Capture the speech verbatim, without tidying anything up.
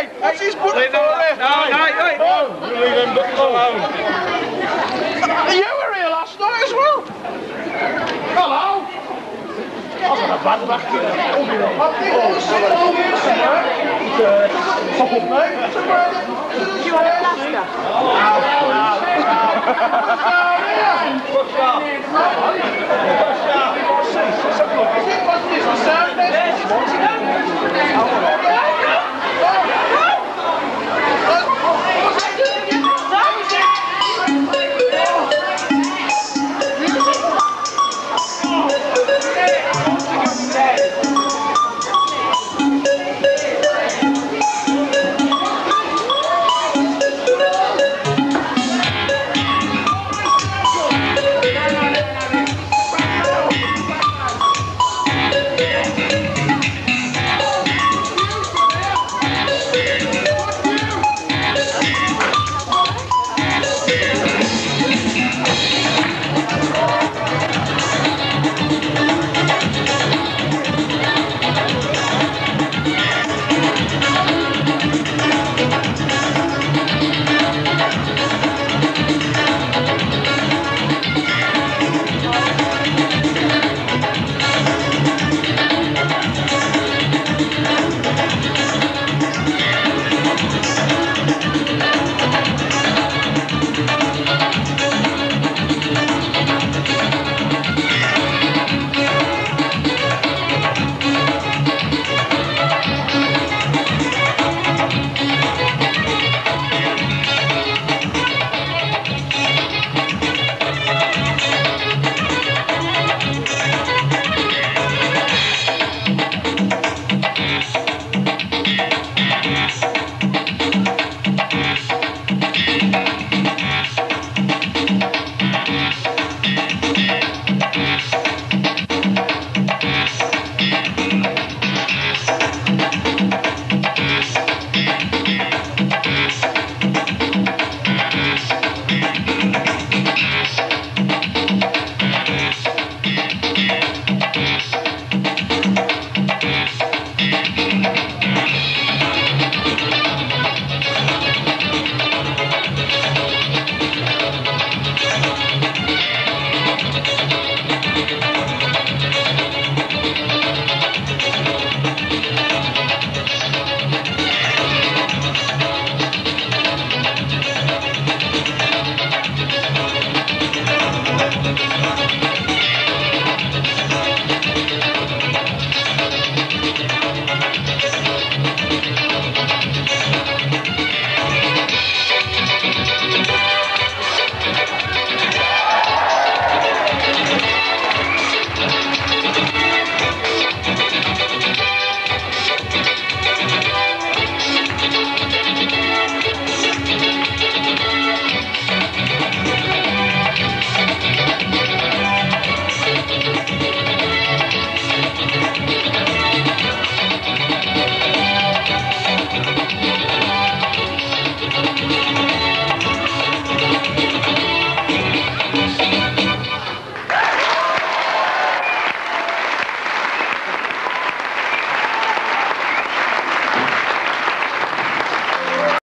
Hey, what's his butt for? No, no, no. You leave them buttons alone. You were here last night as well. Hello. I've got a bad back here. I think I was sitting over here somewhere. Top of me. Somewhere. Do you want a plaster? Push up. Push up. Is it? What's this? The sound test?